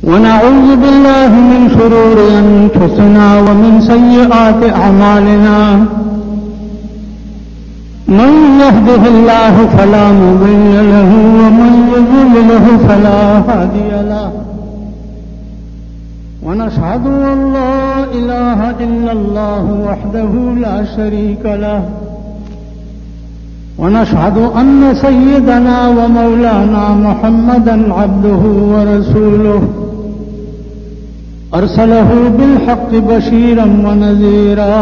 ونعوذ بالله من شرور أنفسنا ومن سيئات أعمالنا من يهده الله فلا مضل له ومن يضلل فلا هادي له ونشهد أن لا إله إلا الله وحده لا شريك له ونشهد أن سيدنا ومولانا محمدا عبده ورسوله أرسله بالحق بشيرا ونذيرا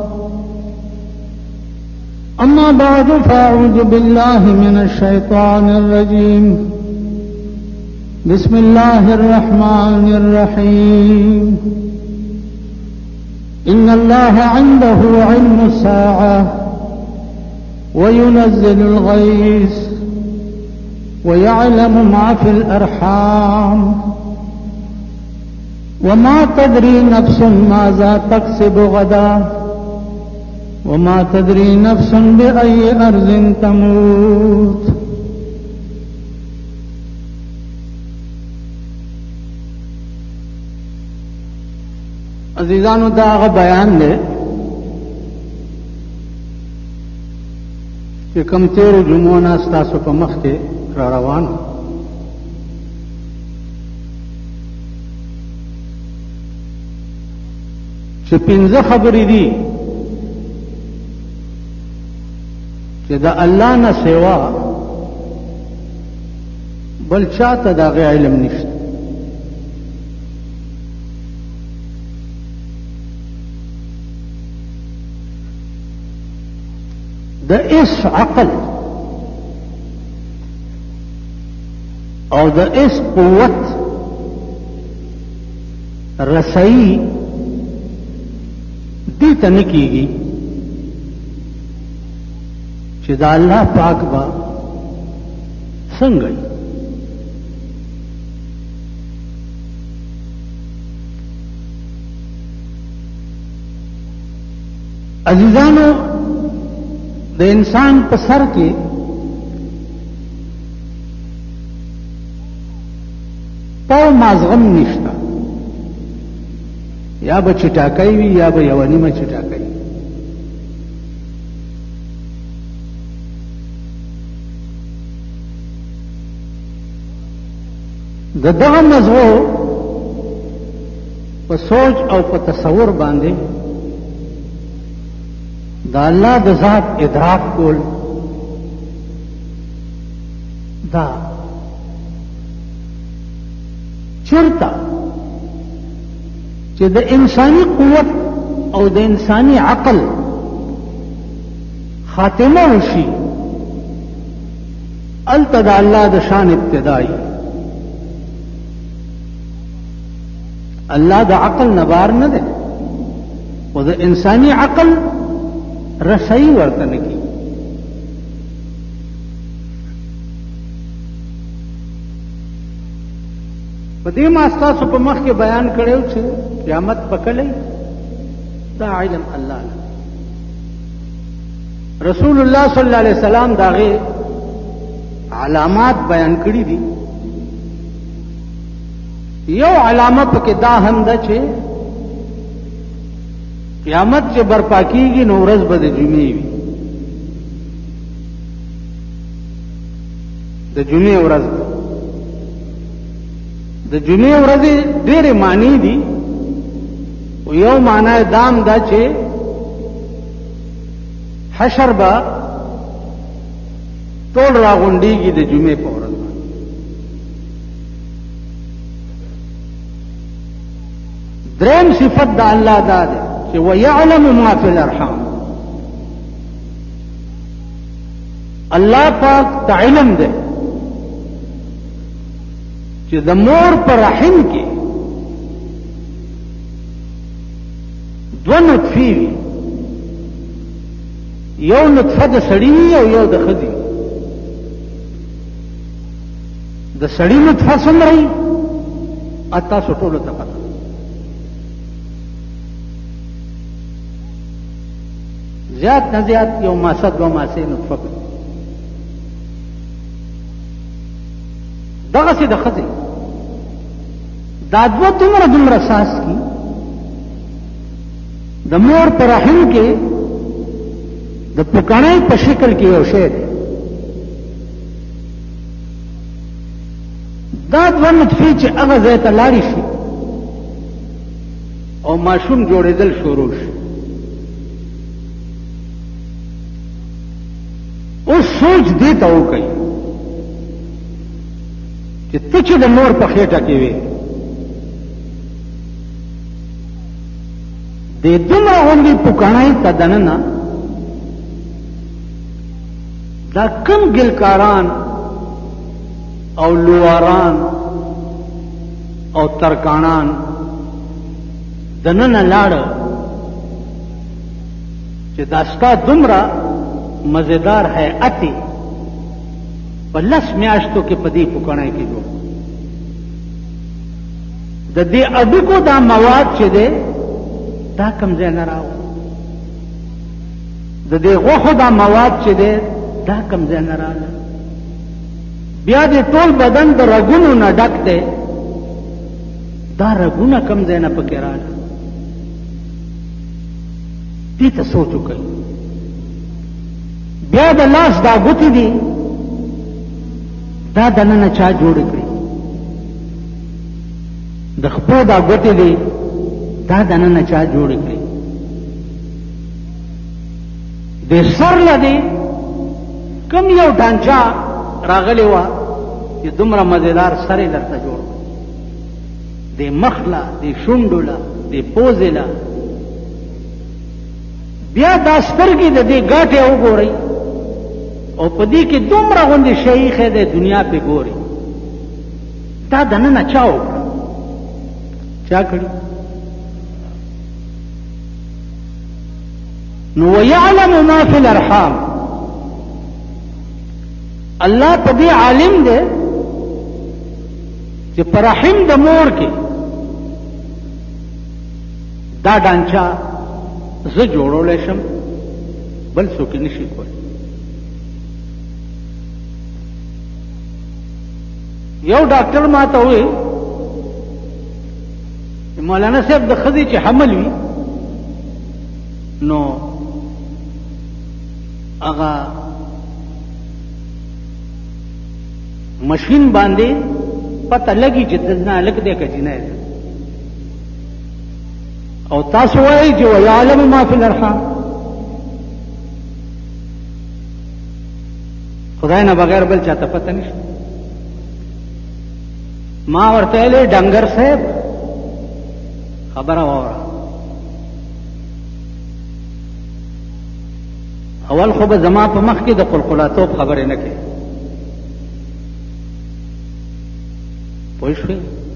أما بعد فأعوذ بالله من الشيطان الرجيم بسم الله الرحمن الرحيم إن الله عنده علم الساعة وينزل الغيث ويعلم ما في الأرحام وما تدري نفس ماذا تكسب غدا وما تدري نفس بأي أرض تموت عزیزانو دا هغه بیان دی چې کوم تیرو جمعو نه ستاسو په مخ کې را روان چې پنځه خبرې دي چې د الله نه سوا بل چاته د هغې علم نشته. د اس عقل او د اس قوت رسائی دې ته نه کېږي چې د الله پاک به څنګه وي. عزیزانو د انسان په سر کې پاو مازغم نشته، یا به چټاکۍ وي یا به یوه نیمه چټاکۍ. د دغه مزغو په سوچ او په تصور باندې د الله د ذات ادراک کول دا چرته چې د انساني قوت او د انساني عقل خاتمه وشي الته د الله د شان ابتدائی. الله د عقل نبار نه ده او د انساني عقل رسائی ورته نه کی. په دې ما ستاسو په مخ کې بیان کړو چې قیامت پکړی دا علم الله نه. رسول الله صلی الله علیه وسلم داغه علامات بیان کړی دي. یو علامه پکې دا هم ده چې قیامت چې برپا کیږي نو ورځ به د جمعې وي. د جمعې ورځ د جمعې ورځې ډېرې معنی دي. یو معنی دام دا چې حشر به ټول راغونډېږي د جمعې په ورځ. دریم صفت د الله دا ده چې ويعلم ما في الارحام. الله پاک ته علم ده چې د مور پر رحم کې دوه نطفې وي، یو نطفه د سړي او یو د ښځې. د سړي نطفه څومره وي تاسو ټولو ته پته. زیات نه زیات یو ماسه دوه ماسې نطفه کوي. دغسې د ښځې دا دومره ساس کی د مور پر رحم کې د پکړای په شکل کې یو شی دی دا دوه نطفې چې هغه ځای ته لاړې شي او ماشوم جوړېدل شروع شي اوس سوچ دې ته وکړئ چې ته چې د مور په خېټه کې وې د دومره غوندې پکړای ته دننه دا کم ګلکاران او لواران او ترکانان دننه لاړه چې دا ستا دومره مزیدار حیعت په لس میاشتو کې په دې پکړای کې جوړ د دې اډوکو دا مواد چې دی دا کم ځای نه راو د دې غوښو دا مواد چې دی دا کم ځای نه راغله بیا دې ټول بدن د رګونو نه ډک دی دا رګونه کم ځای نه پکې راغله دې ته سوچ وکړئ بیا د لاس دا ګوتې دي دا دننه چا جوړې کړي د خپو دا ګوتې دي دا دننه چا جوړې کړي د سر لدی کم یو ډانچا راغلی وه چې دومره مزیدار سر یې درته جوړ د مخ له د شونډو له د پوزې له بیا دا سترګې د دې ګاټې وګورئ او په دې کې دومره غوندې شی ایښی دی دنیا پې ګوري دا دننه چا وکړه چا کړي نو ويعلم ما في الارحام الله په دې عالم دی چې پر رحم د مور کې دا ډانچا زه جوړولی شم بل څوک نشي کولی یو ډاکټر ما ته وویل مولانا صاحب د ښځې چې حمل وي نو هغه مشین باندې پته لګي چې دلته لګ دی که جنه ده او تاسو وایئ چې ویعلم ما فی الارحام خدای نه بغیر بل چاته پته نشته ما ورته ویلې ډنګر صاحب خبره واوره اول خو به زما په مخ کې د قلقلاتوب خبرې نه کوي پوه شوې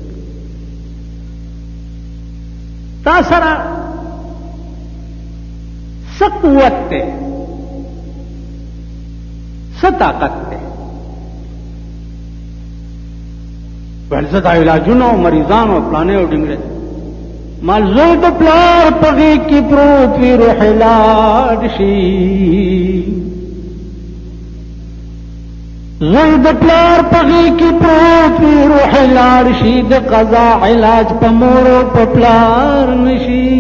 تا سره څه قوت دی څه طاقت دی ویل زه دا علاجونه او مریضان او پلانې او ډنګرې مال زوی د پلار په غېږ کې پروت وي روح یې لاړ شي زوی د پلار په غېږ کې پروت وي روح یې لاړ شي د قضا علاج په مور او په پلار نشي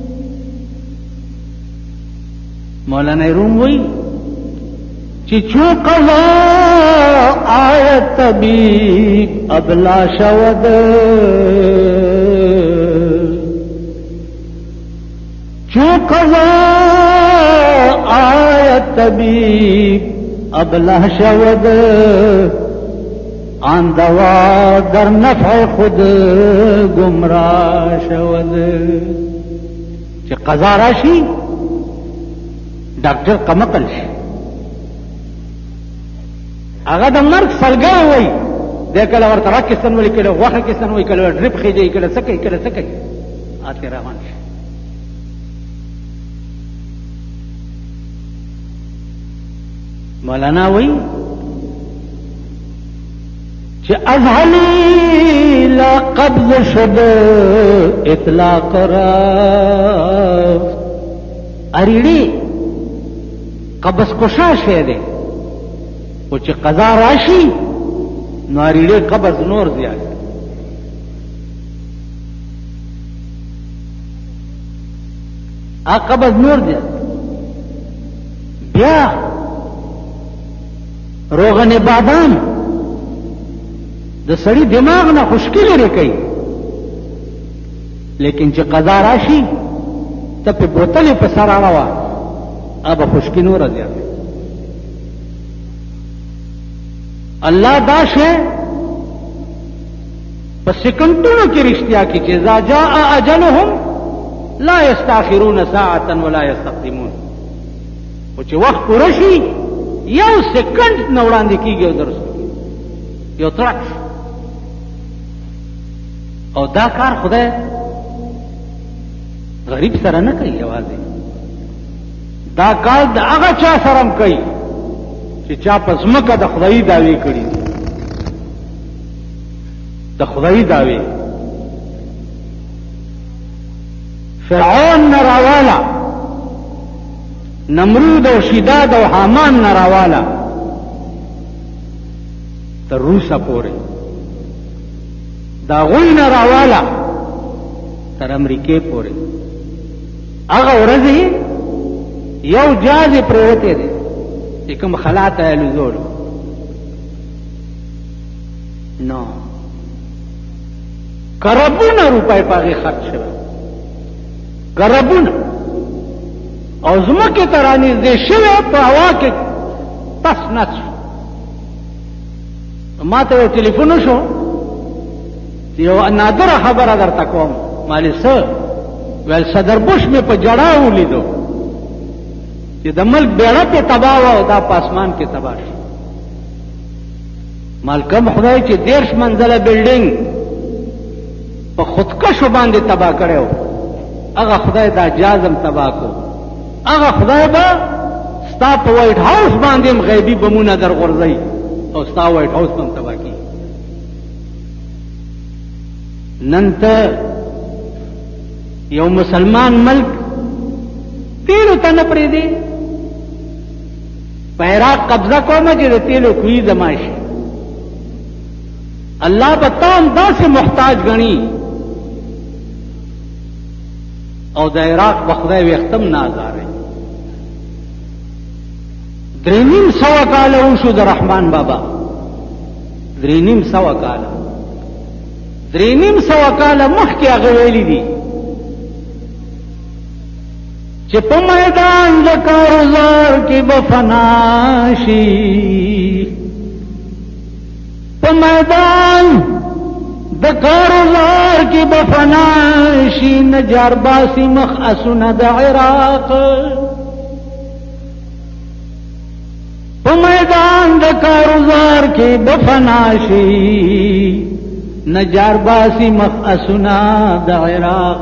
مولانا روم وایي چې چو قضا آیت طبیب ابلا شود چو قضا آیت طبیب ابلا شود آن دوا در نفع خود گمراه شود چې قضا راشي ډاکټر کمقل شي هغه د مرګ سلګی وایي دی کله ورته رګ کسن ولي کله غوښه کسن وایي کله ډریپ خېجوي کله څه کوي کله څه کوي هاتې روان شي مولانا وایي چې ازهلي لا قبض شد اطلاق رفت اریړي قبض کشا شی دی او چې قضا راشي نو اریړي قبض نور زیات قبض نور دی. بیا روغن بادام د سړي دماغ نه خشکي لري کوي، لیکن چې قضا راشي ته په بوتلې په سر اړوه اب خشکي نور زیات. الله دا شی په سکندونو کې رښتیا کی چې اذا جاء اجلهم لا يستاخرون ساعة ولا يستقدمون. او چې وخت پوره شي یو سکند نه وړاندې کیږي او درس یو ترک. او دا کار خدای غریب سره نه کوي یوازې، دا کار د هغه چا سره هم کوي چې چا په ځمکه د خدایي دعوې کړي، د خدایي دعوې. فرعون نه راواله، نمرود او شداد او حامان نه راواله، تر روسه پورې د هغوی نه راواله تر امریکې پورې. هغه ورځې یو جاز یې پرېوتی دی چې کوم خلا ته یې لزولو نو کربونه روپۍ په هغې خرڅ شوی، کربونه. او ځمکې ته رانږدې شوی په هوا کې تس نس شو. ما ته یو ټلیفون وشو چې یو نادره خبره درته کوم. مالې څه ویل صدر بوش مې په جړا ولیدو چې د ملک بیړه پې تباه وه او دا په اسمان کې تباه شو. مالکم خدای چې 13 منزله بلډینګ په خودکشو باندې تباه کړی و، هغه خدای دا جازم تباه کو. هغه خدای به ستا په وایټ هاوس باندې هم غیبي بمونه در غورځوي او ستا وایټ هاوس به هم تباه کړي. نن ته یو مسلمان ملک تیلو ته نه پرېږدي. په عراق قبضه کومه چې د تیلو کوي زما شي. الله به تا هم داسې محتاج ګڼي او د عراق به خدای ویښتم نه ازاروي. 350 کاله وشو د رحمان بابا، 350 کاله، 350 کاله مخکې هغه ویلي دي چې په میدان د کاروزار کې به فنا شي، په میدان د کاروزار کې به فنا شي، نجار باسي مخ اسونه د عراق. په میدان د کاروزار کې به فنا شي، نجار باسي مخ اسونه د عراق.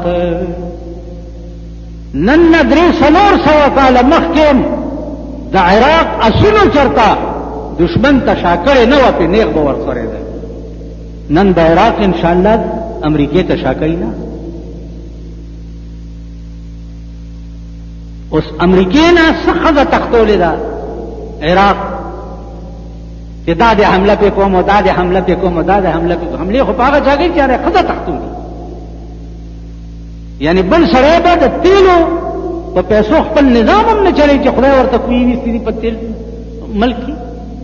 نن 300 کاله مخکې د عراق اسونو چرته دشمن ته شاکړې نه وه، پې نیغ به ورسره ده. نن د عراق انشاءالله امریکې ته شاکوي نه. اوس امریکې نه څه ښځه تښتولې ده عراق چې دا د حمله پې کوم او دا د حمله پې کوم او دا د حمله پې کوم. حملې خو په هغه جا کوي چې هغه ښځه تښتولي. یعنی بل سړی به د تیلو په پیسو خپل نظام هم نه چلی چې خدای ورته کوي نیستي دي په تیل ملک کې.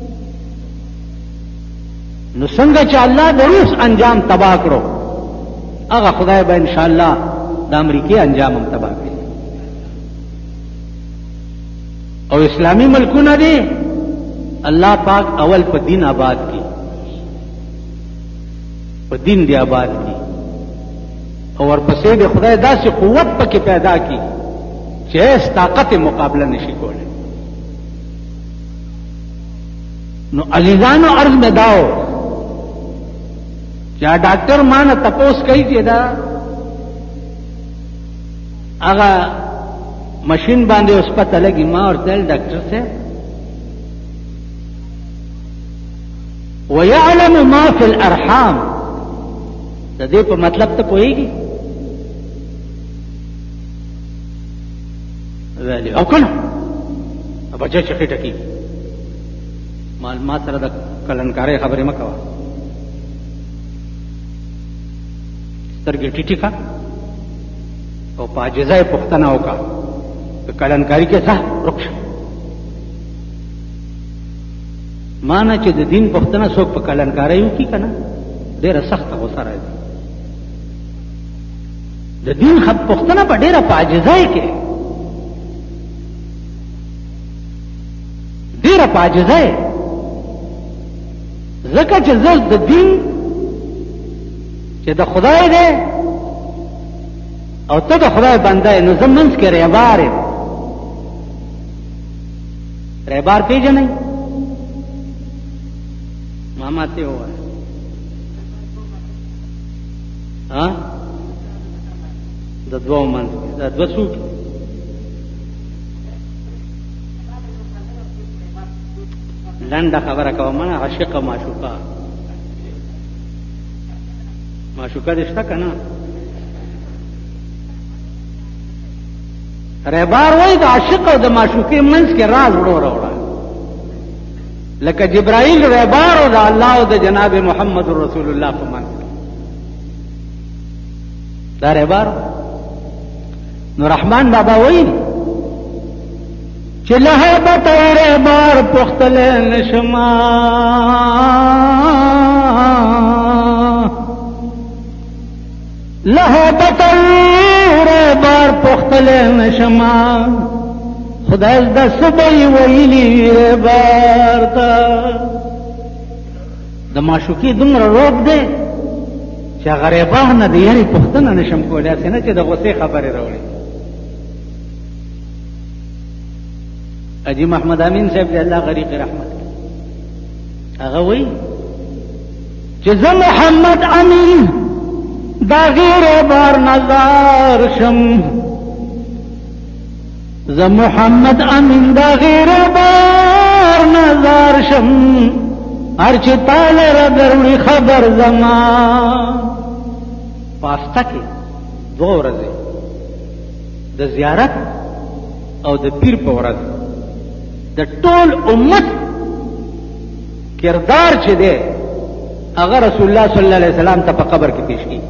نو څنګه چې الله د روس انجام تباه کړو، هغه خدای به انشاءالله د امریکې انجام هم تباه کړي. او اسلامي ملکونه دي الله پاک اول په دین آباد کی، په دین دی آباد کی، او ورپسې د خدای داسې قوت پکې پیدا کی چې هیڅ طاقت مقابله نشي کولی. نو عزیزانو عرض میں داو چې ډاکټر مانه تپوس کوي چې دا هغه مشین باندې اوس پته لګي. ما ورته ډاکټر صاحب ويعلم ما في الارحام، د دې په مطلب ته پوهیږي؟ ویلي او کنه بچه چې خېټه کېږي. ما سره د کلنکارۍ خبرې مه کوه. سترګې ټیټې کا او په عاجزۍ پوښتنه وکړه په کلنکاری کې ځه رخص مانا چې د دین پښتنه څوک په کلنکاری وکي کنه ډیره سخته غوسه راځي د دین خپ پښتنه په ډیره پاجزای کې ډیره پاجزای ځکه چې زه د دین چې د خدای دی او ته د خدای بنده نو زه منځ کې ریبار یم ریبار پیژنئ ماما ته ووایه د دوو منځ کې دا دوه څوک لنډه خبره کوم نه عاشقه معشوقه معشوقه دې شته که نه ریبار وایي د عاشق او د معشوقې منځ کې راز وړو راوړه لکه جبرائیل ریبار او د الله او د جناب محمد رسول الله په منځ کې دا ریبار نو رحمان بابا وایي چې له بطور بار پختل نشما له بطور بار پختل نشما خدای د سبي ویلی بار تا د معشوقي دومره روب دی چې غریبان نه دی یاري پختنه نشم کولای څنګه چې د غصې خبره راوړي اجي محمد امین صاحب دې الله غریق رحمت هغه وایي چې زه محمد امین دا غیر بار نظر شم زه محمد امین دا غیر بار نظر شم هر چې تعالی را دروړي خبر زما پاسته کې دوه ورځې د زیارت او د پیر په ورځ د ټول امت کردار چې دی هغه رسول الله صلی الله علیه وسلم ته په قبر کې پیش کی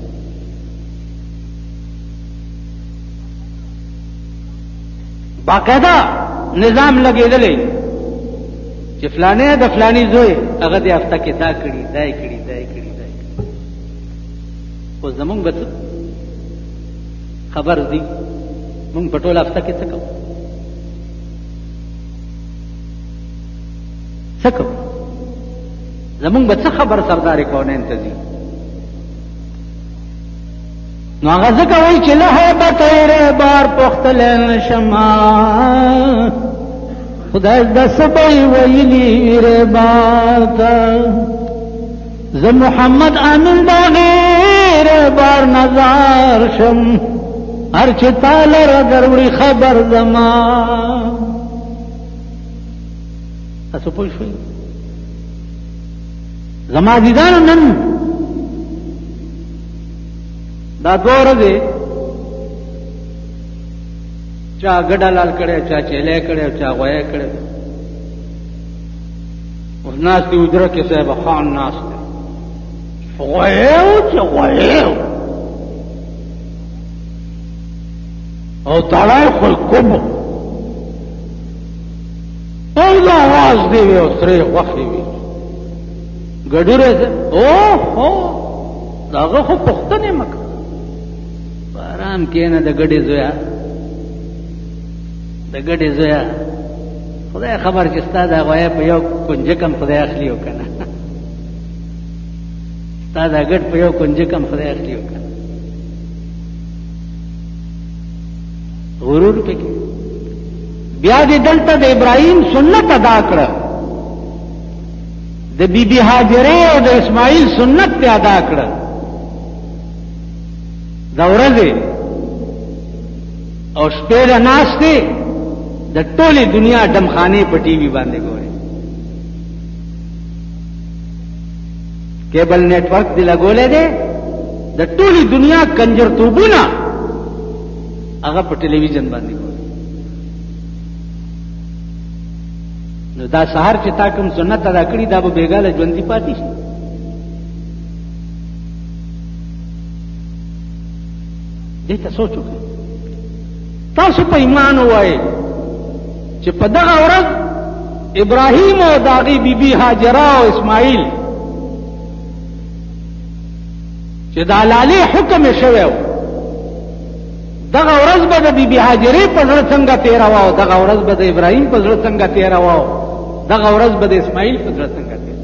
باقاعده نظام لګېدلی چې فلانه د فلانی زوی هغه د هفته کې دا کړي دای کړي دای کړي دای اوس زمونږ به خبر دی مونږ په ټول هفته کې څه کوو سکو زمونږ به څه خبر سرداري کونین ته ځي نو هغه ځکه وایي چې له بطیر بار پختل نشما خدای د سبي ویلی بار تا زه محمد امین دا غیر بار نظر شم هر چې تعالی را دروړي خبر زما تاسو پوه شئ زما دیدانو نن دا دوه ورځې چا ګډه لال کړی چا چیلې کړی چا غویې کړی اوس ناست دی اجره کې صاحب خان ناست دی غویې و چې غویې او تړی خو کوب او دا آواز دی وی او سرې غوښې وي ګډوره ده اوهو د هغه خو پوښتنې مه کوه په ارام کښېنه د ګډې زویه د ګډې زویه خدای خبر چې ستا د غویه په یو کنجکم خدای اخلي او که نه ستا د ګډ په یو کنجکم خدای اخلي او که نه غرور پکې بیا دې دلته د ابراهیم سنت ادا کړه د بی بی هاجره او د اسماعیل سنت ته ادا کړه دا ورځې او شپې را ناستې د ټولې دنیا ډمخانې په ټي وي باندې ګوري کیبل نیټ ورک دی لګولې دی د ټولې دنیا کنجرتوبونه هغه په ټلویزیون باندې ګوري نو دا سهار چې تا کوم سنت ادا کړي دا به بیګاله ژوندي پاتې شي دې ته سوچ وکړه تاسو په ایمان وای چې په دغه ورځ ابراهیم او داغي بیبي هاجره او اسماعیل چې د حلالي حکم شوی و دغه ورځ به د بیبي هاجرې په زړه څنګه تېروه او دغه ورځ به د ابراهیم په زړه څنګه تېروه او دغه ورځ به د اسماعیل په زړه څنګه تېروه.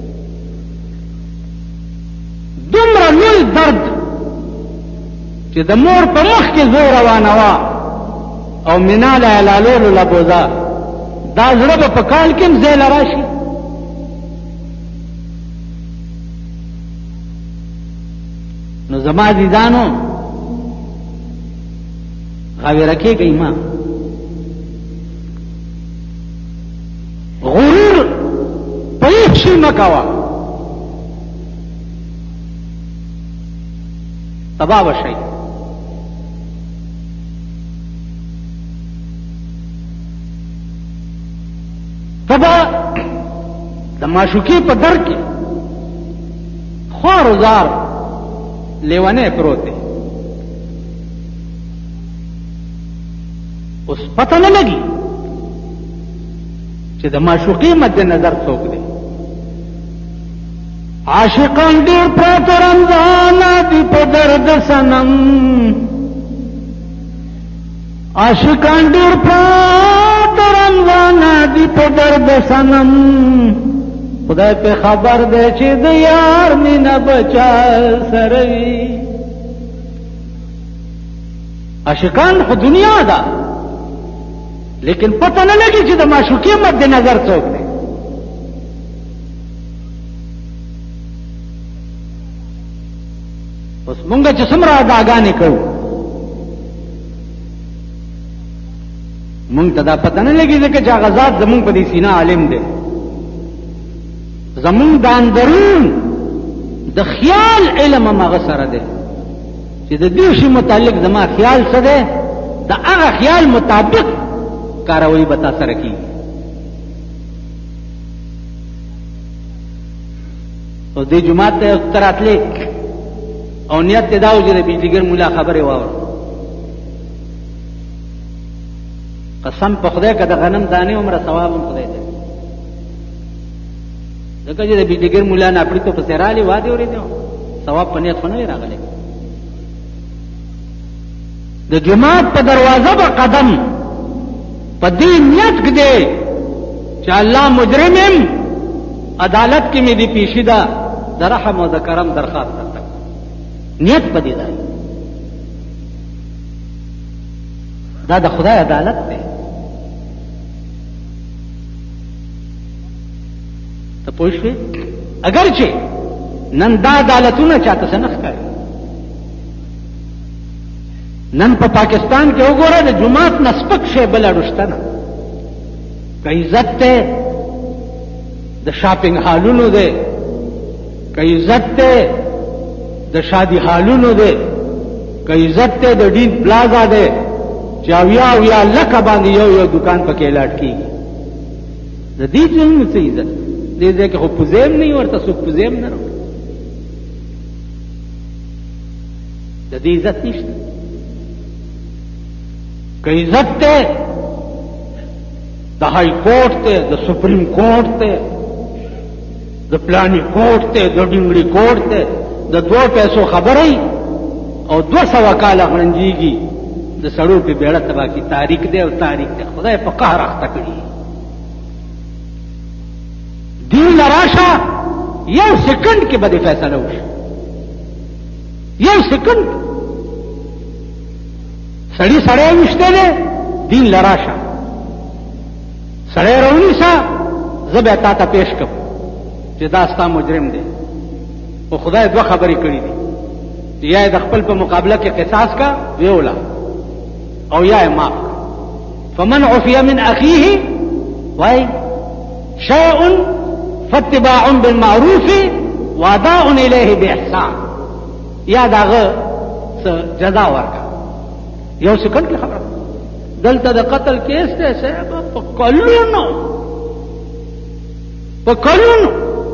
دومره لوی درد چې د مور په مخ کې زور روانوه او مینا له حلالولو لبوزه دا زړه به په کال کې هم ځای له راشي. نو زما عزیزانو غاویره کېږئ ما غرور په هیڅ شي مه کوه تباه به شئ. ته به د معشوقې په در کې خوار و زار لیونی پروت دی اوس پته نه لګي چې د معشوقې مد نظر څوک دی. عاشقان ډېر پراته رمضانه دي په درد صنم عاشقان ډېر پراته رمضانه دي په درد صنم خدای په خبر دی چې د یار مینه بچا سره وي. عاشقان خو دنیا ده لیکن پته نه لګي چې د معشوقې مد نظر څوک دی. اوس مونږ چې څومره اداګانې کوو مونږ ته دا پته نه لګي ځکه چې هغه ذات زمونږ په دې سینه عالم دی. زمونږ د اندرون د خیال علم هم هغه سره دی چې د دې شي متعلق زما خیال څه دی د هغه خیال مطابق کاروي به تا سره کېږي. او دې جومات ته ته راتلې او نیت دې دا و چې د بجلیګر ملا خبرې واوره. قسم په خدای که د غنم دانې عمره ثواب هم خدای دی ځکه چې د بجلیګر ملا ناپړي تو پسې رالې وادې اورېدې ثواب په نیت خو نه وي راغلی. د جومات په دروازه به قدم په دې نیت کړې چې الله مجرم یم عدالت کې مې دې پیشي ده د رحم او د کرم درخواست درته نیت په دې ده دا د خدای عدالت دی. ته پوه شوې اگر چې نن دا عدالتونه چاته څه نه ښکاري. نن په پاکستان کې وګوره د جماعت نه سپک شی بل اړه شته نه. که عزت دی د شاپینګ هالونو دی که عزت دی د شادي هالونو دی که عزت دی د ډین پلازا دی چې اویا لکه باندې یو دکان پکې لاټ کېږي. د دې څه څه عزت دې ځای کې خو پوزیم نه ورته څوک پوزیم نه راوړي. د دې عزت نشته. که عزت دی د های کورټ دی د سپریم کورټ دی د پلانی کورټ دی د ډنګړي کورټ دی د 2 پیسو خبرې او 200 کاله غړنجېږي د سړو په بیړه تبا کی تاریخ دی او تاریخ دی خدای په قهر اخته کړي. دین لراشه یو سکند کې به فیصله وشي یو سکند سړی وشته دی دین لراشه سړی راونیسه زه به تا ته پیش کړم چې دا ستا مجرم دی خو خدای 2 خبرې کړي دي چې یا د خپل په مقابله کې قصاص کا ویولا او یا معاف. فمن عفي من اخيه وای شيء فاتباع بالمعروف واداء اليه باحسان یا داغه جزا ورکا. یو سکند کې خبره دلته د قتل کیس ته صاحب په کلونو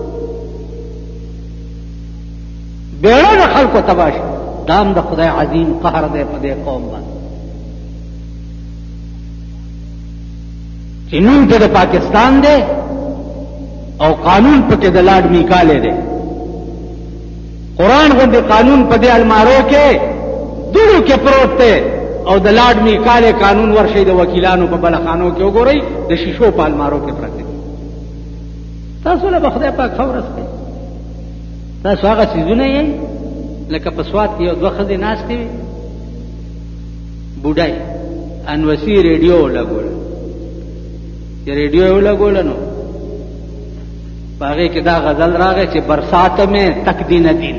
بیړه د خلکو تباش دام د خدای عظیم قهر دی په دې قوم باندې. چې نوم ته د پاکستان دی او قانون پکې د لاډ میکاله دی. قرآن غوندې قانون په دې المارو کې دوړو کې پروت دی او د لاډ میکاله قانون ورشي د وکیلانو په بلخانو کې وګورئ د شیشو په المارو کې پروت دی. تاسو له خدای پاک خبره سته تاسو هغه سيزونه یې لکه په سواد کې یو دوه ښځې ناستې وي بوډای انوسی ریډیو لګول چې ریډیو یې لګول نو په هغې کې دا غزل راغی چې برسات میں تک دین دین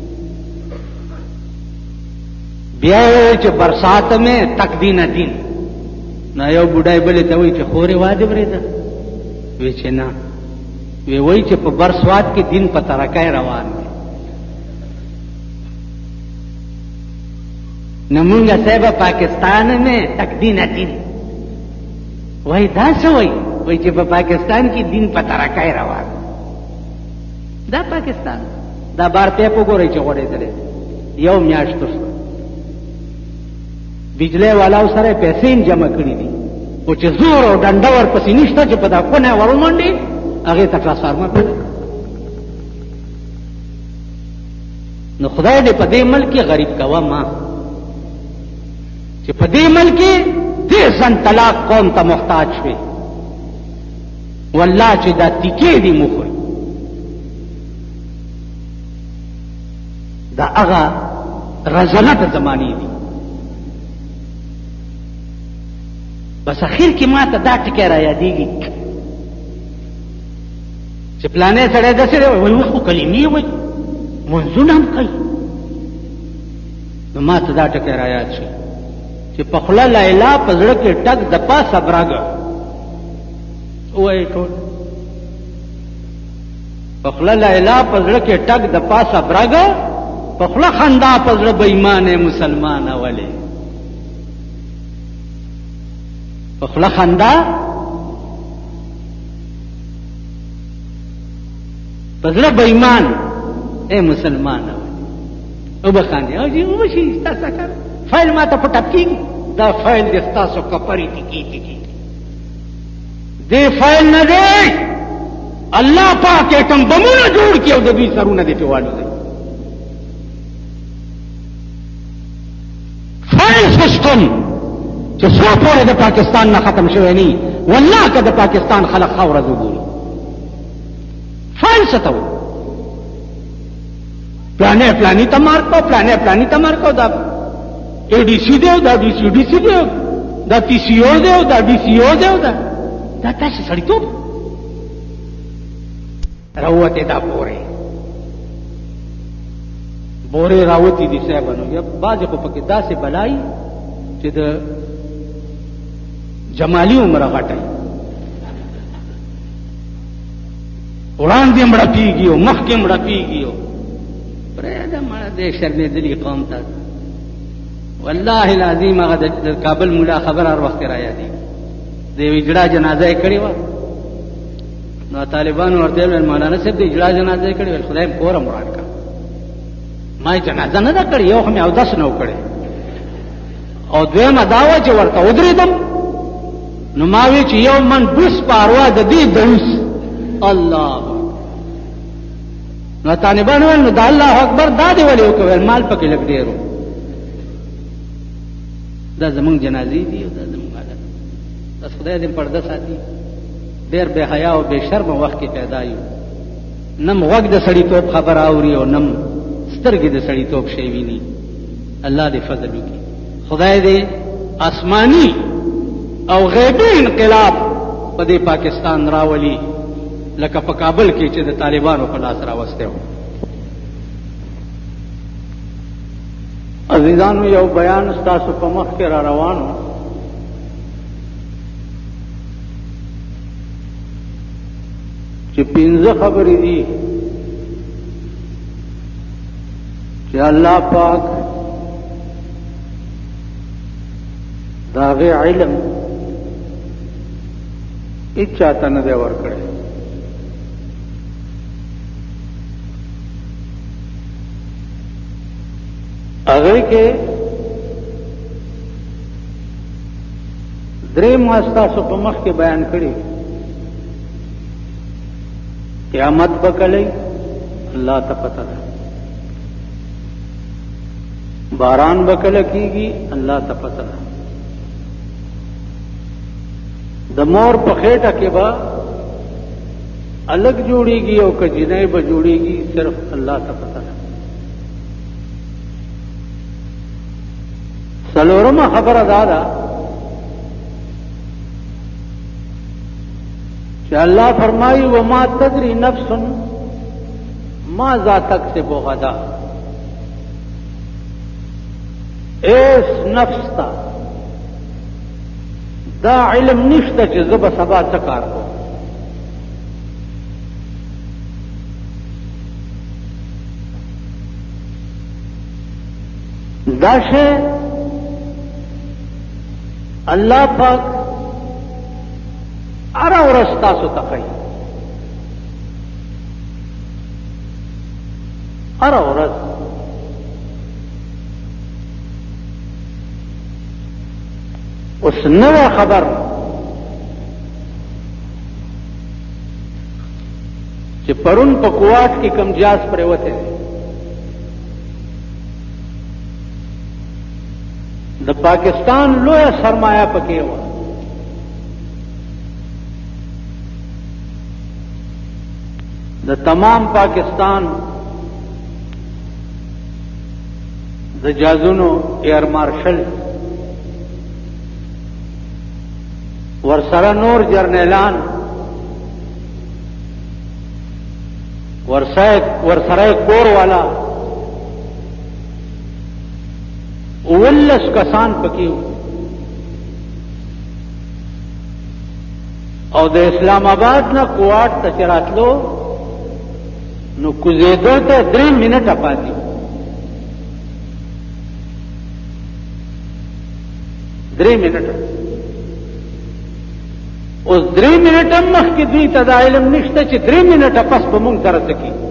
بیا یې چې برسات میں تک دین دین نو یو بوډای بلې ته وایي چې خورې واده برېده وی چې نه وی وایي چې په برسواد کې دین په ترکای روان دی. نمونگا صاحب پاکستان میں تک دین دین وہی دا سوئی وہی چې په پاکستان کی دین پتا راکای روان دا پاکستان دا بار پیپ وګورئ چې غوړې درې یو میاشت شو بجلی والاو سره پیسې جمع کړې دي او چې زور او ډنډه ورپسې نشته چې په دا کونه ورمنډي هغه ته ټرانسفارمر پیدا نو خدای دې په دې ملک غریب کوا ما چې په دې ملک دې ځن طلاق قوم ته محتاج شي والله چې دا تیکې دي مخوي دا هغه رزلت زمانی دي. بس اخر کې ما ته دا ټکی را یادېږي چې پلانې سړی داسې دی وایي اوس خو کلمې وایي منځونه هم کوي نو ما ته دا ټکی را یاد شي چې په خوله لیلا په زړه کې ټک د پاسه برګه وایي ټول په خوله لیلا په زړه کې ټک د پاسه برګه په خوله خندا په زړه به ایمان مسلمانه ولې په خوله خندا په زړه به ایمان اے مسلمانه ولې او به خاندي او جی وشي تاسو کار فایل ما ته پټ کیږي دا فایل د تاسو کپری ټکی دې فایل نه دی الله پاک کوم بمونه جوړ کړو د دې سرونه دې پیوالو دی فایل سیستم چې څو پورې د پاکستان نه ختم شوی نه والله که د پاکستان خلق خاوره وګوري فایل ستو پلانې تمار کو پلانې تمار کو دا एडीसी देव दा डीसी देव दा पीसीओ देव दा डीसीओ देव दा तसे सड़ी तो रावते दा बोरे रावती दी साहबनो या बाज को पके दा से बलाई چې د جمالی عمر غټای وړاندې مړ پیږي او مخکې مړ پیږي پرې دا مړ دې شرمې دلی قوم ته والله العظیم هغه د کابل مولا خبر هر وخت را یادې د اجړه جنازه کړې و نو طالبانو ورته ویل مولانا صاحب د اجړه جنازه کړې ول خدای پور مراد کا ما جنازه نه کړې یو هم او داس نه کړې او دویمه داوا چې ورته ودرېدم نو ما وی چې یو من بوس پاروا د دې دوس الله نو طالبانو نو د الله اکبر دا دی ولې وکول مال پکې لګ ډیرو دا زمونږ جنازې دي او دا زمونږ حالت بس خدای دې پرده ساتي ډېر بے حیا او بے شرم وخت کې پیدا یو نم وګ د سړیتوب خبر اوري او نم سترګې د سړیتوب شی ویني الله دې فضل وکړي خدای دې آسمانی او غیبی انقلاب په دې پاکستان راولي لکه په کابل کې چې د طالبانو په لاس راوسته و عزیزانو یو بیان ستاسو په مخ کې را روانو چې 15 خبرې دي چې الله پاک داغه علم اچھا ته نه دی ورکړی هغه کې دریم تاسو په مخ کې بیان کړی قیامت به کله الله ته پته ده، باران به کله کیږي الله ته پته ده، د مور په خېټه کې به الګ جوړیږي او که جنۍ به جوړیږي صرف الله ته پته ده. څلورمه خبره دا ده کہ اللہ فرمائی وما تدری نفس ماذا تکسب غدا، ایس نفس تا دا علم نشتا چې زب سبا چکار کو. دا شے اللہ پاک ارا ورځ تاسو ته کوي، ارا ورځ. اوس نوې خبر چې پرون په کوواټ کې کم جاز پرېوته د پاکستان لویه سرمایه پکې وه. د تمام پاکستان د جازونو ایئر مارشل ورسره نور جرنیلان ورسره کور والا 19 کسان پکې او د اسلام آباد نه کوواټ ته چې راتلو نو کوزیدو ته 3 منټه پاتې، 3 منټه. اوس 3 منټه مخکې دوی ته دا علم نشته چې 3 منټه پس به مونږ سره څه کیږي.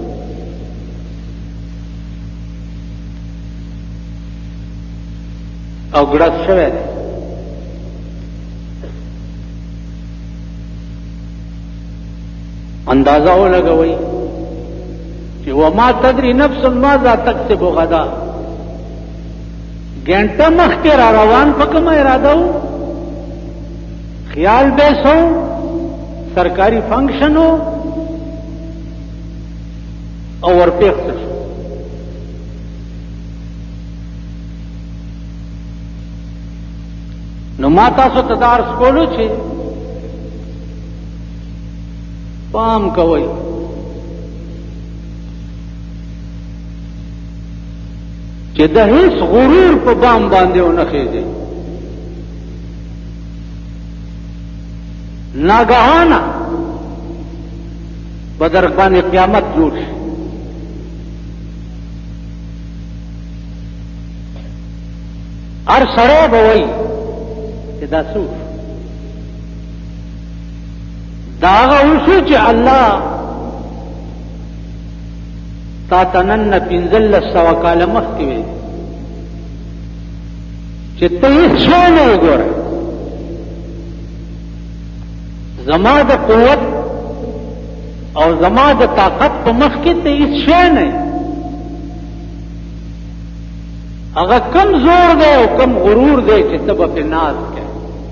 او ګړز شوی دی. اندازه ولګوئ چې وما تدری نفس ماذا تکسب غدا. ګنټه مخکې را روان په کومه اراده و، خیال بیس ہو، سرکاری فنکشن ہو او ورپیخت شو. نو ما تاسو ته دا عرض کولو چې پام کوئ چې د هیڅ غرور په بام باندې ونه خېږئ. ناګهانه به در باندې قیامت جوړ شي. هر سړی به وایي چې دا څوک دا هغه اوسو چې الله تا ته نن 1500 کاله مخکې ویل چې ته هېڅ شی نه وګوره، زما د قوت او زما د طاقت په مخ کې ته هېڅ شی نه یې. هغه کم زور دی او کم غرور دی چې ته به پرې ناز کوې.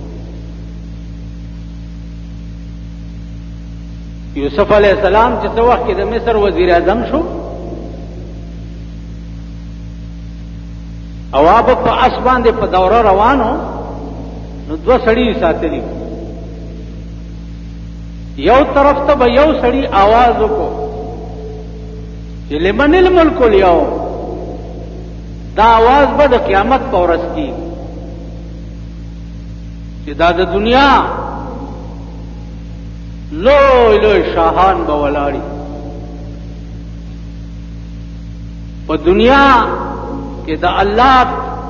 یوسف علیہ السلام چې څه وخت کې د مصر وزیر اعظم شو او هغه په اس باندې په دوره روانو نو 2 سړي ساتلي. یو طرف ته به یو سړي आवाज وکړو چې لمن الملک اليوم، دا आवाज به د قیامت په ورځ کې چې دا د دنیا لوی لوی شاهان به ولاړي، په دنیا کې د الله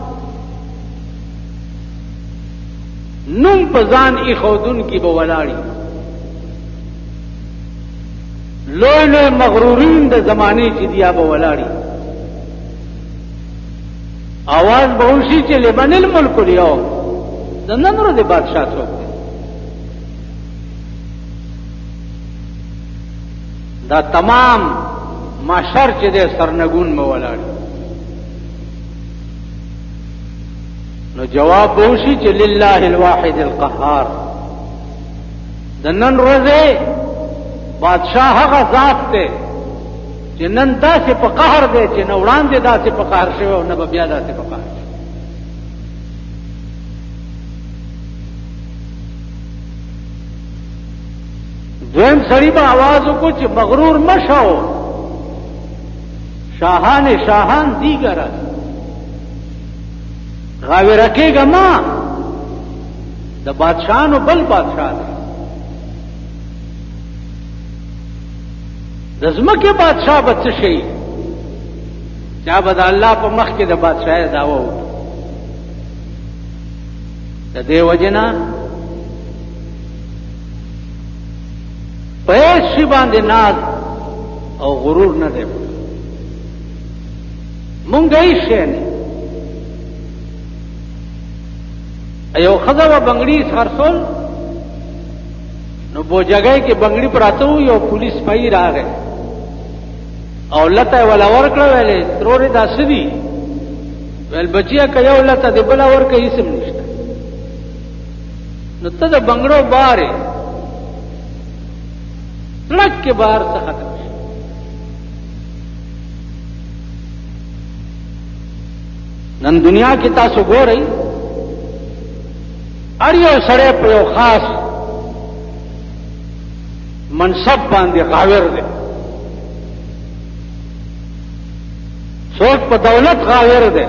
نوم په ځان ایښودون کې به ولاړي، لوی لوی مغرورین د زمانه چې دیا به ولاړي. आवाज به وشي چې لمن الملک اليوم، د نن ورځې بادشاه څوک دی؟ دا تمام معاشر چې دی سرنګون مو ولاړ. نو جواب به وشي چې لله الواحد القهار. د نن ورځې بادشاه هغه ذات دی چې نن داسې په قهر دی چې نه وړاندې داسې په قهر شوی او نه به بیا داسې په قهر شوی. دویم سړي به آواز وکړو چې مغرور مه شو، شاهان دیگر است، غاوره کېږه مه، د بادشاهانو بل بادشاه دی. د ځمکې بادشاه به څه شي؟ چا به د الله په مخ کې د بادشاهۍ دعوه وکړي. د دې وجې نه په هېڅ شي باندې ناز او غرور نه دی. مونږ هېڅ شی نه. یو ښځه به بنګړي خرڅول، نو بوجګۍ کې بنګړي پراته وو، یو پولیس سپی راغی او لته یې وله ورکړه. ویلې ترورې دا څه دي؟ ویل بچیه که یو لته دې بله ورکړه هېڅ هم نشته. نو ته د بنګړو بار یې سړک کې بهر څه ختم شي. نن دنیا کې تاسو ګورئ هر یو سړی په یو خاص منصب باندې غاور دی. څوک په دولت غاور دی،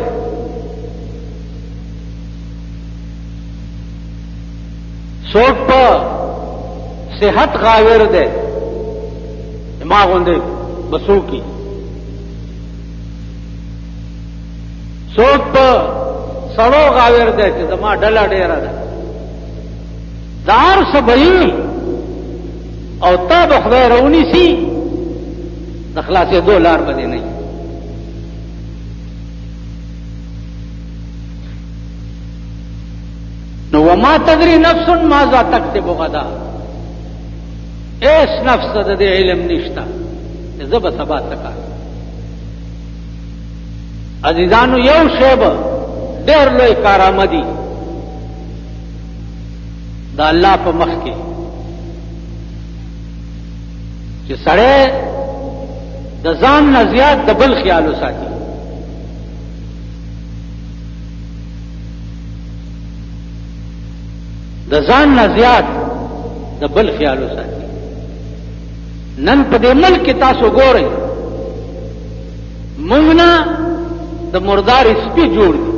څوک په صحت غاور دی، ما غوندې بسو کی، څوک په سړو غاور دی چې زما ډله ډېره ده. دا هر څه به وي او تا به خدای راونیسي، د خلاصېدو لار به دې نه وي. نو وما تدري نفس ماذا تكسب غدا. ایس نفس د دې علم نشته چې زه به سبا څه کار. عزیزانو یو شی به ډېر لوی کارآمدي د الله په مخ کې چې سړی د ځان نه زیات د بل خیال وساتي. د ځان نه زیات د بل خیال وساتي. نن په دې ملک کې تاسو ګورئ موږ نه د مردار سپي جوړ دي.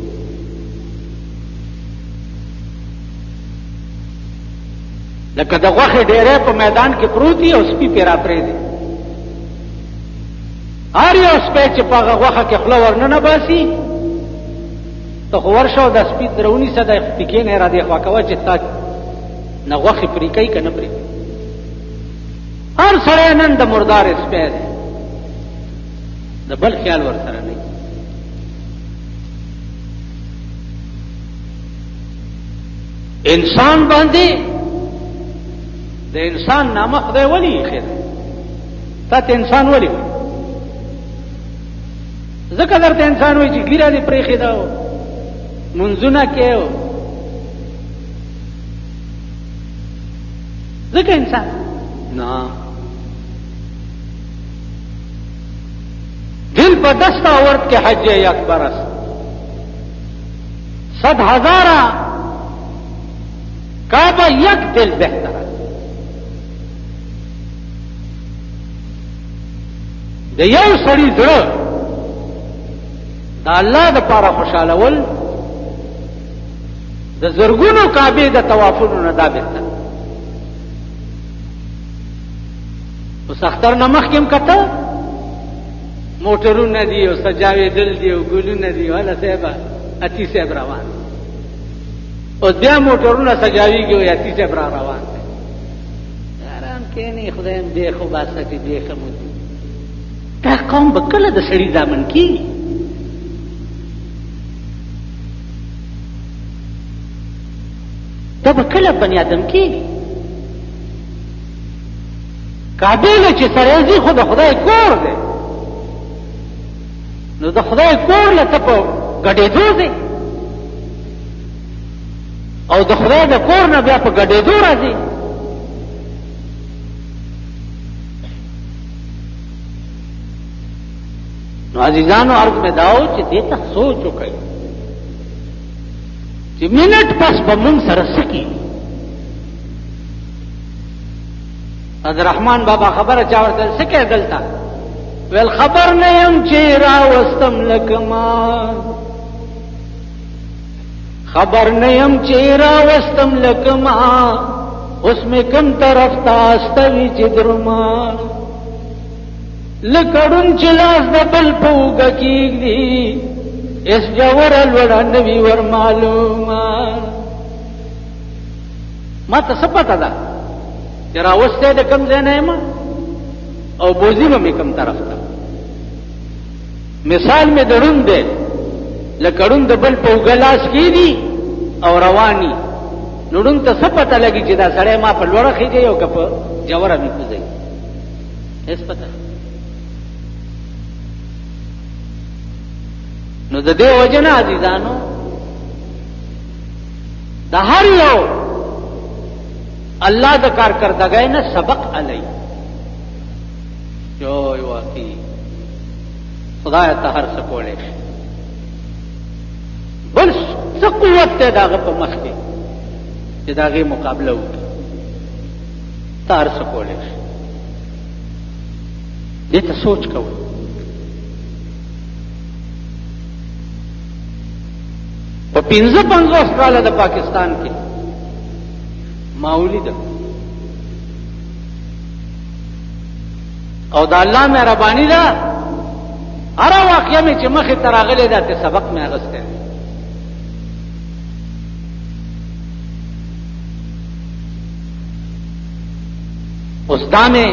لکه د غوښې ډېری په میدان کې پروت وي او سپي پرې راپرېږدي. هر یو سپی چې په هغه غوښه کې خوله ورننه باسي، ته خو ورشه او دا سپي در ونیسه، د پکې نه یې را دې خوا کوه چې تا نه غوښې پرې کوي که نه پرې کوي. هر سړی نن د مردار سپی دی، د بل خیال ورسره نه وي. انسان باندې د انسان نامه خدای ولې ایښی دی؟ تا ته انسان ولې وایي؟ ځکه درته انسان وایي چې ږیره دې پرېښې ده او منځونه کې او ځکه انسان نه. دل په دست آورد که حج اکبر است، 100,000 کعبه یک دل بهتر است. د یو سړي زړه د الله دپاره خوشحالول د زرګونو کعبې د طوافونو نه دا بهتر. اوس اختر نه مخکې هم کته موټرونه دي او سجاوېدل دي او ګلونه دي، هله صاحبه اتی صاحب روان، اوس بیا موټرونه سجاویږي او اتی صاحب را روان دی. آرام کښېنئ، خدای هم بیخ وباسه چې بیخه مو دي. دا قوم به کله د سړي زامن کېږي؟ به کله بني آدم کېږي؟ کابل چې سړی ځي خو د خدای کور دی، نو د خدای کور له ته په ګډېدو دی او د خدای د کور نه بیا په ګډېدو راځي. نو عزیزانو عرض میں داو چې دې ته سوچ وکړئ چې منټ پس به مونږ سره څه کېږي. عبدالرحمان بابا خبره چا ورته څه کوې دلته؟ ویل خبر نه یم چې راوستم لکه مار، خبر نه یم چې راوستم لکه مار، اوس مې کوم طرف ته استوي چې درمار، لکړون چې لاس د بل په اوږه کېږدي، اس جوره لوړه نه وي ور معلومه. ما ته څه پته ده چې راوستی د کوم ځای نه یم او بوځي به مې کوم طرف ته. مثال مې د ړوند دی، لکه ړوند د بل په اوږه لاس کېږدي او رواني، نو ړوند ته څه پته لګي چې دا سړی ما په لوړه خېږي او که په جوره مې کوزوي؟ هېڅ پته. نو د دې وجه نه عزیزانو د هر یو الله د کارکردګۍ نه سبق علی جوی واقعي خدای ته هر څه کولی شي، بل څه قوت دی د هغه په مخ کې چې د هغې مقابله وکړي؟ ته هر څه کولی شي. دې ته سوچ کوئ. په 55 کاله د پاکستان کې ما ولیده او د الله مهرباني ده، هره واقعه مې چې مخې ته راغلې ده ته سبق مې اخیستی دی. اوس دا مې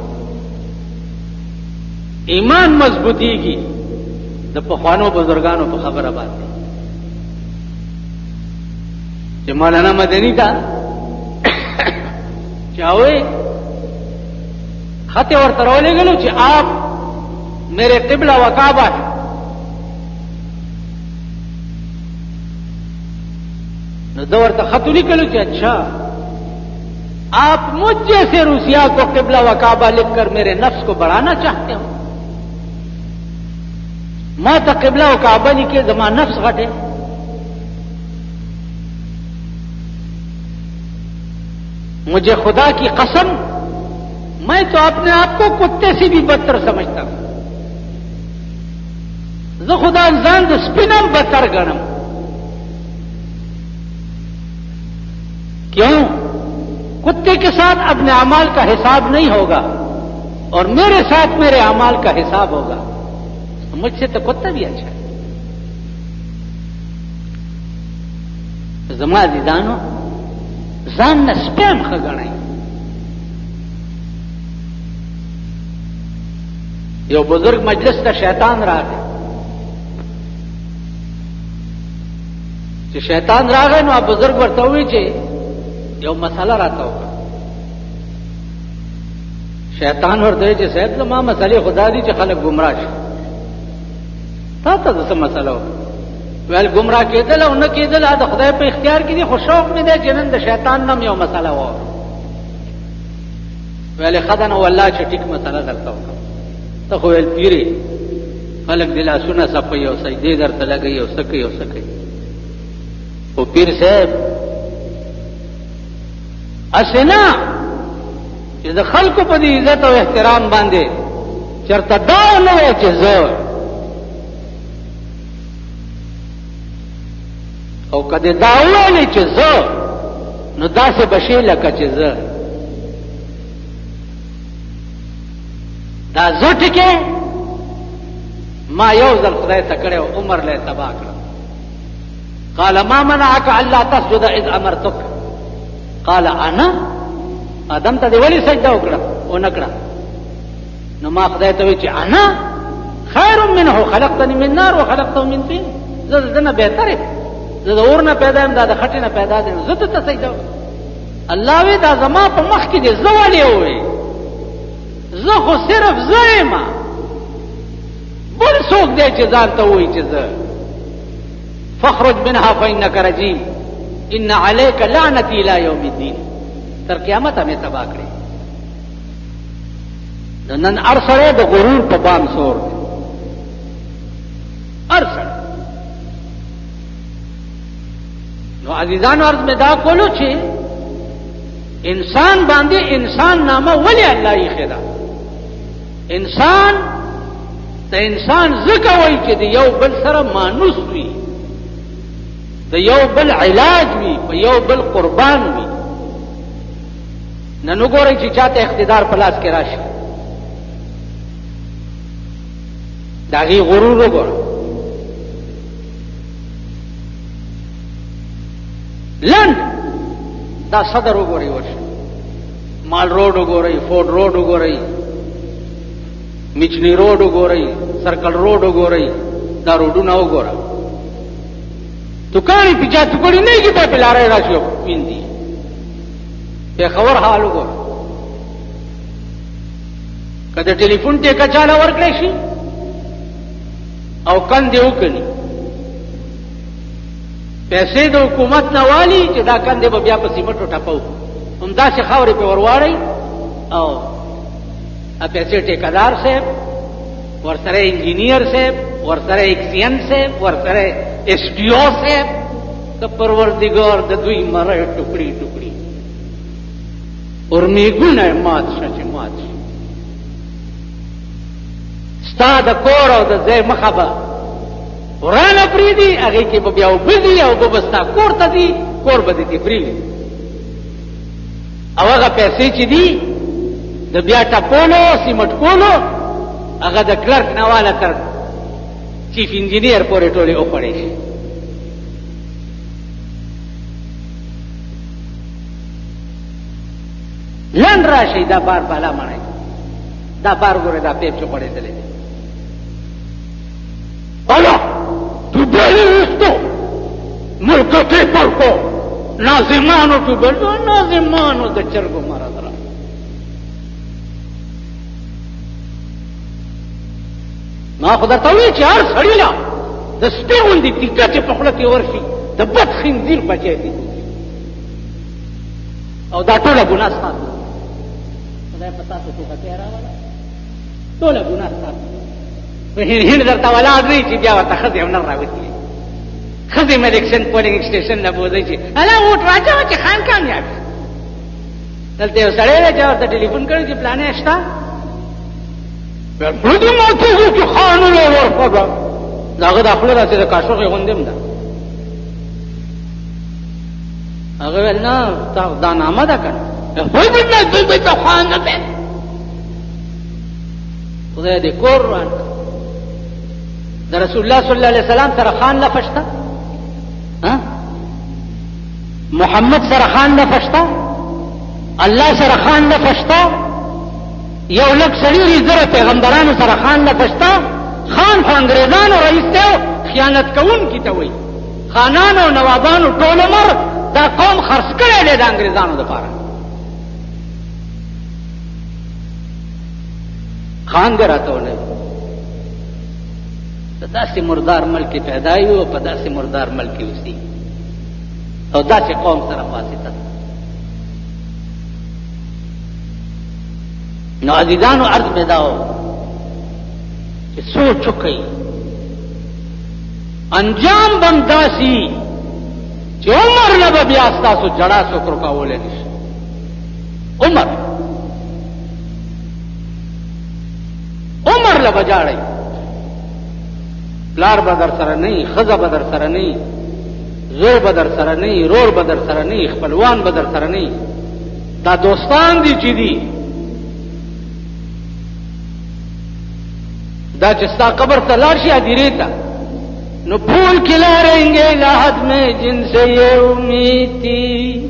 ایمان مضبوطیږي د پخوانو بزرګانو په خبره باندې کہ مولانا مدنی تھا چاہے خط اور ترولے گلو کہ آپ میرے قبلہ و کعبہ ہے. دور تو خط لکھلو کہ اچھا آپ مجھ جیسے روسیا کو قبلہ و کعبہ لکھ کر میرے نفس کو بڑھانا چاہتے ہو؟ میں تو قبلہ و کعبہ لکھے زمان نفس غٹے. مجھے خدا کی قسم میں تو اپنے آپ کو کتے سے بھی بدتر سمجھتا ہوں. زه خدا ځان د سپینم بدتر ګڼم. کیوں؟ کتے کے ساتھ اپنے اعمال کا حساب نہیں ہوگا اور میرے ساتھ میرے اعمال کا حساب ہوگا. مجھ سے تو کتا بھی اچھا ہے. زما عزیزانو ځان نه سپیم ښه ګڼئ. یو بزرگ مجلس ته شیطان راغی چې شیطان راغی نو بزرگ ورته ووی چې یو مسله راته وکړه. شیطان ورته وی چې صاحب زما مسلې خدا دي چې خلک ګمراه شي، تا ته څه مسله وکړه؟ ویل گمراہ کېدل او نه کېدل د خدای په اختیار کې دي، خو شوق مې دی چې نن د شیطان نم یو مسله واورم. ویل ښه ده نو والله چې ټیک مسله درته وکړم. ته خو ویل پیرې خلک د لاسونه صفوي او سجدې درته لګوي او څه کوي او څه کوي. خو پیر صاحب هسې نه چې د خلکو په دې عزت او احترام باندې چېرته دا نه وی چې زه او کده دا ویلې چې زه نو داسې بشي لکه چې زه دا زه ټکې ما یو ځل خدای ته کړی او عمر له تباه کړم. قال ما منعك الا تسجد اذ امرتك؟ قال انا ادم ته ولې سجده وکړه او نه کړه؟ نو ما خدای ته وی چې انا خیر منه خلقتني من نار وخلقته من طين. زه دنه بهتره زه د اور نه پیدا یم، دا د خټې نه پیدا دی، زه ته سجده وکړم. الله وی دا زما په مخ کې دې زه ولې وې زه خو صرف زه یم بل څوک دی چې ځان ته وایي چې زه فاخرج منها فإنك رجيم ان عليك لعنتي الى يوم الدين تر قیامت مې تبا کړې نن ارسره د غرور په بام سور ارسره نو عزیزانو عرض مې دا کولو چې انسان باندې انسان نامه ولی الله یې خدا انسان ته انسان ځکه وایي چې د یو بل سره مانوس وي د یو بل علاج وي په یو بل قربان وي نن وګورئ چې چاته اقتدار په لاس کې راشي د هغې غرور وګوره لنډ دا صدر وګورئ ورشه مال روډ وګورئ فورډ روډ وګورئ میچنی روډ وګورئ سرکل روډ وګورئ دا روډونه وګوره دکانې پیچا ټوکړي نه کېږي په لارې راشي ویندي پېښور حال وګوره که د ټلیفون ټیکه چاله ورکړی شي او کندې وکړي پیسې د حکومت نه والي چې دا کندې به بیا په سیمټو ټپو همداسې خاورې پې ورواړئ او پیسې ټیکهدار صاحب ورسره انجینیر صاحب ورسره ایکسین صاحب ورسره ایس ډي او صاحب د پروردګار د دوی مړی ټوکړي ټوکړي اورمیږونه یې مات شه چې مات شي ستا د کور او د ځای مخه به ورانه پرېږدي هغې کې به بیا اوبه دي او اوبه به ستا کور ته دي کور به دې پرېږدي او هغه پیسې چې دي د بیا ټپولو سیمټ کولو هغه د کلرک نه واله تر چیف انجینیر پورې ټولې وخوړې شي لنډ راشئ دا بار بالا مړی دا بار ګورئ دا پیپ چې غوړېدلی دی الا ټوبل ویستو ملکتې پرکو ناظمانو ټوبل ناظمانو د چرګو مرض را ما خو درته وایي چې هر سړي له د سپي غوندې ټیکه چې په خوله کې ورشي د بد خنزیر بچی دي او دا ټوله ګناه ستاسو خدای په تاسو ټوکه راوله ټوله ګناه ستاسو په هند درته ولاړ نه چې بیا ورته ښځې هم نه راوتلي ښځې مې الیکشن پولینګ سټیشن نه بوځئ چې هله ووټ راچوه چې خان کامیاب شي دلته یو سړی دی چې ورته ټلیفون کړی چې پلانې شته بلدې ماته وو چې خان له ورخه د هغه د خوله داسې د کاشوغې غوندې هم ده هغه ویل نه دا نامه ده که نه ته خان نه دی خدای دې کور روان د رسول الله صلی الله علیه وسلم سره خان لفظ شته محمد سره خان لفظ شته الله سره خان لفظ شته یو لک سړي زره پیغمبرانو سره خان لفظ شته خان خو انګریزانو رئیس دی خیانت کوونکي ته وایي خانانو او نوابانو ټول عمر دا قوم خرڅ کړی دی د انګریزانو دپاره خان دې راته ولیږي د داسې مردار ملک کې پیدا یو په داسې مردار ملک کې اوسي او داسې قوم سره واسطه نو عزیزانو عرض مې دا و چې سوچ وکئ انجام به هم داسې چې عمر نه به بیا ستاسو جړا څوک رکولی نه شي عمر له به جاړئ پلار به در سره نه وي ښځه به در سره نه وي زوی به در سره نه وي رور به در سره نه وي خپلوان به در سره نه وي دا دوستان دي چې دي دا چې ستا قبر ته لاړ شي هدیرې ته نو پھول کھلائیں گے لاحد میں جن سے یہ امید تھی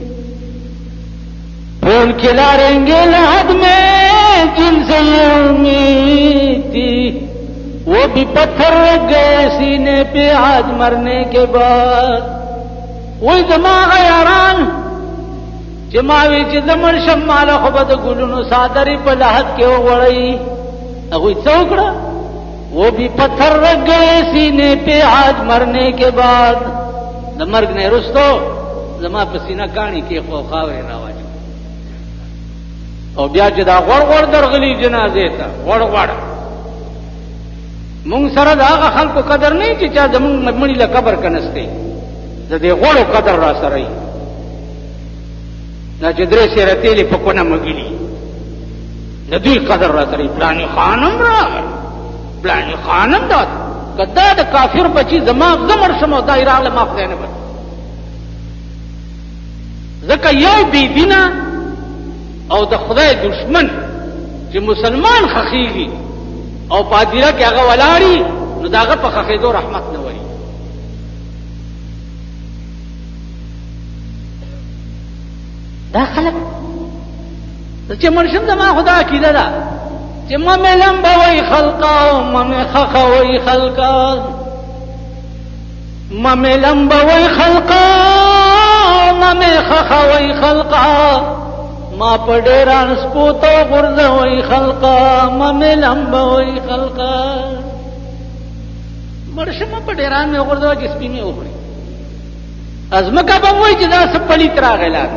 پھول کھلائیں گے لاحد میں جن سے یہ امید تھی وہ بھی پتھر گئے سینے پہ آج مرنے کے بعد وہی دماغ یاران چې ما وی چې زمر شم مال خو به د ګلونو صادرې په لحد کې وغوړی هغوی څه وکړه وہ بھی پتھر رکھ گئے سینے پہ آج مرنے کے بعد د مرګ نه رستو زما په سینه کاڼي کې خو خاورې راواچو او بیا چې دا غوړ غوړ درغلی جنازې ته غوړ غوړ مونږ سره د هغه خلکو قدر نه چې چا زمونږ مړي له قبر کنسته د دې غوړو قدر را سره ای دا چې درې سره تیلې په کونه مګلی د دوی قدر را سره پلاني خانم راغی پلاني خانم دا کدا د کافر بچی زما زمر شمو دای راغله ما خدای نه بچ ځکه یو بی دینه او د خدای دشمن چې مسلمان خخیږي او پادیره کې هغه ولاړی نو داغه په خخېدو رحمت نه وری دا خلک چې مرشم زما خدا عقیده ده چې ما مې لمبوي خلقا او ما مې خخوي خلقا ما مې لمبوي خلقا ما مې خخوي خلقا ما پډېران سپوتو غرزوي خلقا ما مې لمبوي خلقا مرشم پډېران مې غرزوي چې سپینې وخوري ازمکه به وای چې دا سپلی تر غلان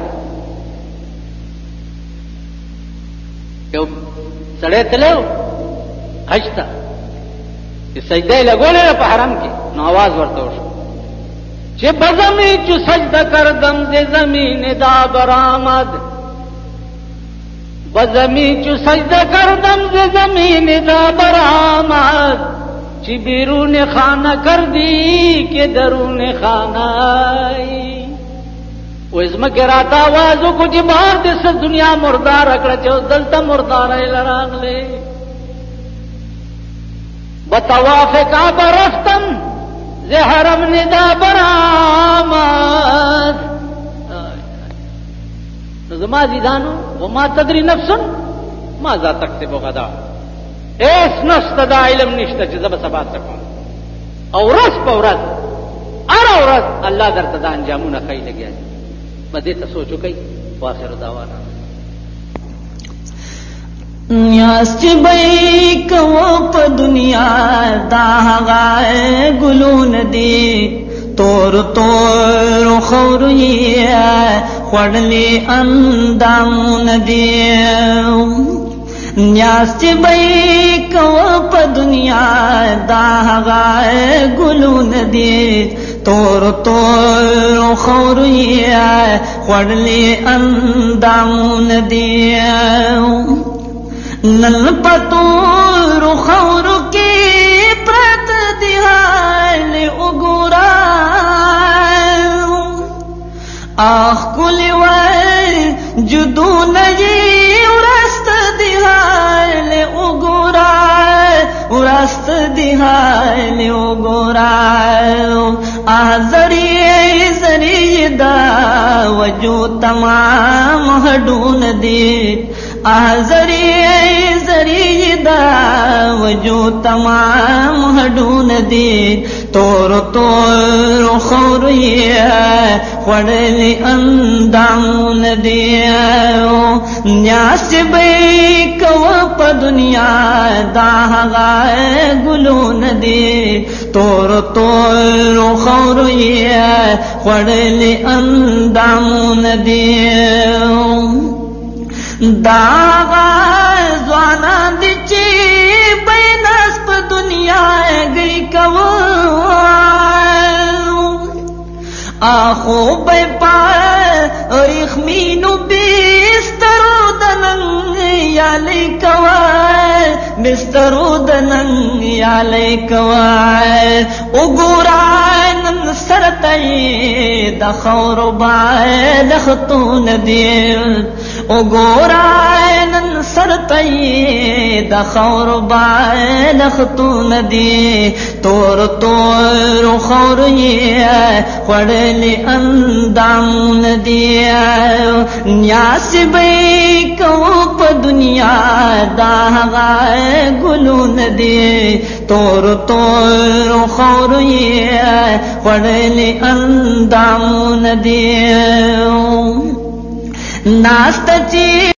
یو سړی تلو حج ته چې سجده یې لګولې په حرم کې نو आवाज ورته وشو چې بزمې چې سجده کردم ز زمین دا برآمد بزمې چې سجده کردم ز زمین دا برآمد چې بیرون خانه کردی کې درون خانه وزمکه راته आवाज وکړو چې بهر د څه دنیا مردار کړه چې دلته مردار یې لراغله بطواف کعبه رفتم ز حرم ندا برآمد زما دیدانو وما تدري نفس ماذا تكسب غدا ایس نفس دا علم نشته چې زب سبا تکم او ورځ په ورځ اره ورځ الله درته د انجامونه کوي لګیا بدې ته سوچو کوي واخر دعوانا نیاز چې بې کوو په دنیا دا هغه ګلون دي تور تور خور یې خوړلې اندامونه دي نیاز چې بې کوو په دنیا دا هغه ګلون دي تور تور خور یې خوړلې اندامونه دي نن پتور خور کې پرت دی حال وګورا اخ کلی وای جدو نجی ورست دی حال وګورا ورست دی حال وګورا زری دا وجو تمام هډون دي زری دا وجو تمام هډون دي تور تور خور یې خوړلې اندامون دي نیاز به کوو په دنیا دا هغه ګلون دي تور تور خور یې خوړلې اندامون دي دا ځوانان دي چې بیناس په دنیا گئی کوو آخو بے پا رخمینو بسترو دنن یا لئی کوای بسترو دنن یا لئی کوای اگورای نن سرطای دا خور بای دختون دیر اگورای نن سرطای دا خور بای دختون دیر تور تور خور یې خوړلې اندامون دي نیاز به کوو په دنیا دا هغه ګلون دي تور تور خور یې خوړلې اندامون دي ناست چی